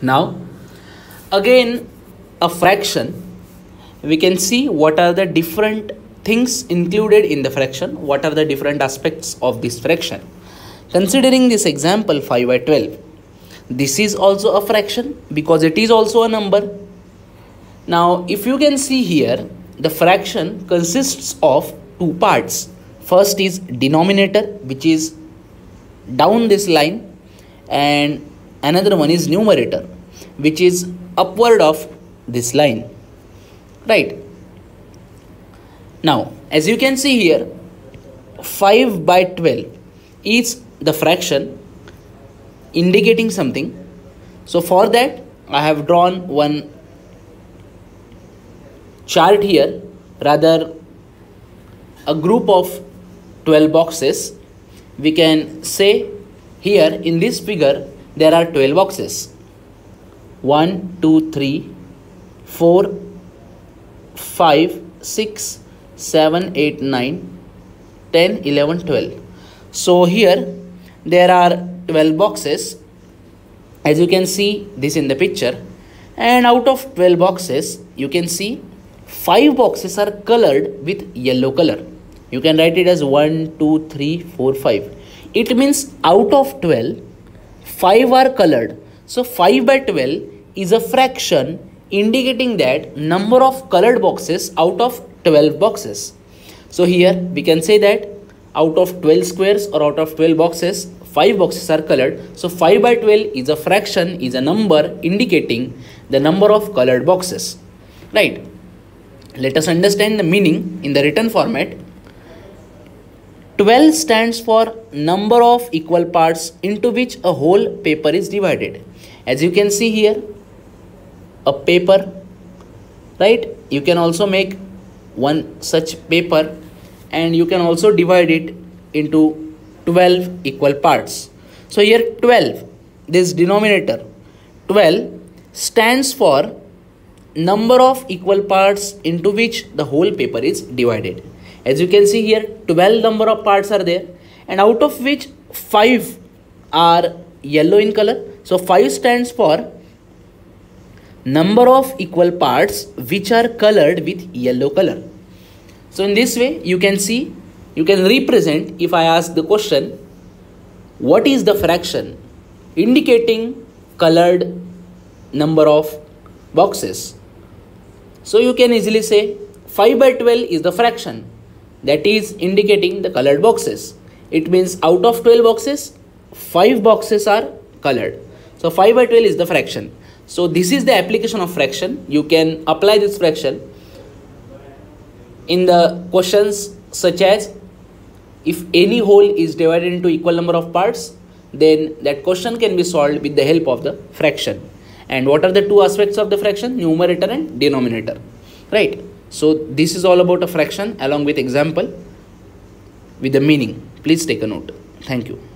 Now again, a fraction, we can see what are the different things included in the fraction, what are the different aspects of this fraction. Considering this example 5 by 12, this is also a fraction because it is also a number. Now if you can see here, the fraction consists of two parts. First is denominator, which is down this line, and another one is numerator, which is upward of this line, right? Now as you can see here, 5 by 12 is the fraction indicating something. So for that I have drawn one chart here, rather a group of 12 boxes. We can say here in this figure there are 12 boxes. 1, 2, 3, 4, 5, 6, 7, 8, 9, 10, 11, 12. So here there are 12 boxes, as you can see this in the picture, and out of 12 boxes you can see 5 boxes are colored with yellow color. You can write it as 1, 2, 3, 4, 5. It means out of 12, 5 are colored. So 5 by 12 is a fraction indicating that number of colored boxes out of 12 boxes. So here we can say that out of 12 squares or out of 12 boxes, 5 boxes are colored. So 5 by 12 is a fraction, is a number indicating the number of colored boxes, right? Let us understand the meaning in the written format. 12 stands for number of equal parts into which a whole paper is divided. As you can see here, a paper, right? You can also make one such paper and you can also divide it into 12 equal parts. So here 12, this denominator 12 stands for number of equal parts into which the whole paper is divided. As you can see here, 12 number of parts are there, and out of which 5 are yellow in color. So 5 stands for number of equal parts which are colored with yellow color. So in this way you can see, you can represent, if I ask the question, what is the fraction indicating colored number of boxes? So you can easily say 5 by 12 is the fraction that is indicating the colored boxes. It means out of 12 boxes, 5 boxes are colored. So 5 by 12 is the fraction. So this is the application of fraction. You can apply this fraction in the questions such as, if any whole is divided into equal number of parts, then that question can be solved with the help of the fraction. And what are the two aspects of the fraction? Numerator and denominator, right? So this is all about a fraction along with example with the meaning. Please take a note. Thank you.